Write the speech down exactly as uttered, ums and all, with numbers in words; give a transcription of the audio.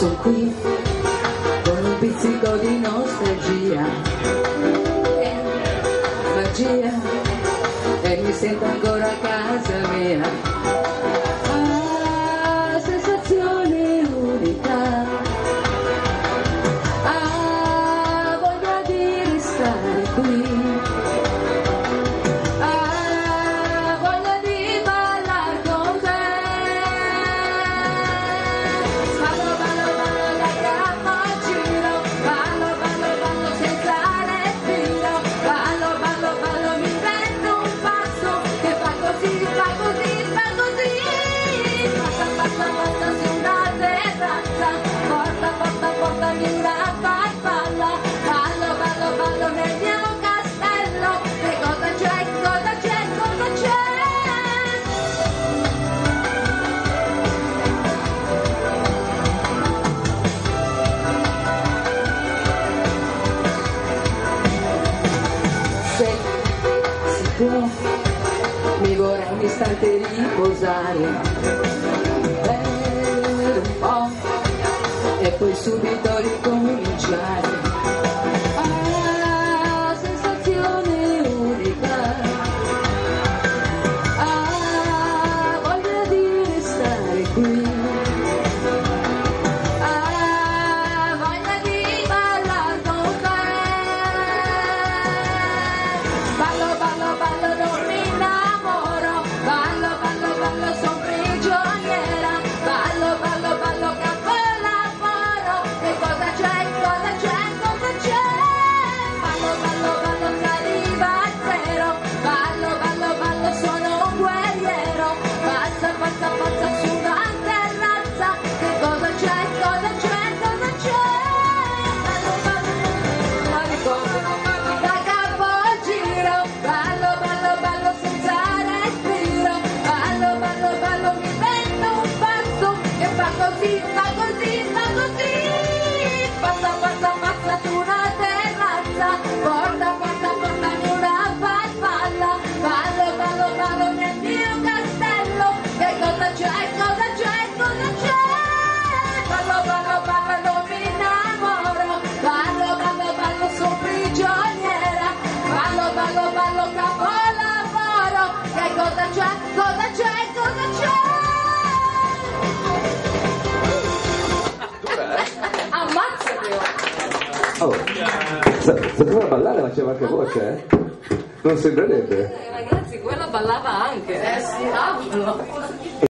Sono qui con un pizzico di nostalgia e magia e mi sento ancora a casa mia. Ah, sensazione unica, ah, voglia di restare qui, ah, voglia di ballare con te. Ballo, ballo, ballo da capo a giro, ballo, ballo, ballo senza respiro, ballo, ballo, ballo mi prendo un passo che fa così, fa così, fa così. Passa, passa, passa su una terrazza, porta, porta, portami una farfalla, ballo, ballo, ballo nel mio castello. Che cosa c'è, cosa c'è, cosa c'è? Se si può, mi vorrei un istante riposare per un po' e poi subito ricominciare. Ah, sensazione unica, ah, voglia di restare qui, ah, voglia di ballare con te. Ballo, ballo, ballo, non mi innamoro, ballo, ballo, ballo, son prigioniera, ballo, ballo, ballo, capolavoro. Che cosa c'è, cosa c'è, cosa c'è? Ballo, ballo, ballo, saliva a zero, ballo, ballo, ballo, sono un guerriero, passa, passa, passa su una terrazza. Che cosa c'è, cosa c'è, cosa c'è? Ballo, ballo, ma ricordo, da capo al giro, ballo, ballo, ballo senza respiro, ballo, ballo, ballo mi prendo un passo che fa così, fa così, fa così. Passa, passa, passa su una terrazza, porta, porta, portami una farfalla, ballo, ballo, ballo nel mio castello. Che cosa c'è, cosa c'è, cosa c'è? Ballo, ballo, ballo, non mi innamoro, ballo, ballo, ballo, sono prigioniera, ballo, ballo, ballo, capolavoro. Che cosa c'è, cosa c'è, cosa c'è? Ammazzati! Oh, sa- sapeva ballare, ma c'era anche voce, eh? Non sembrerebbe. Ragazzi, quella ballava anche. Eh sì,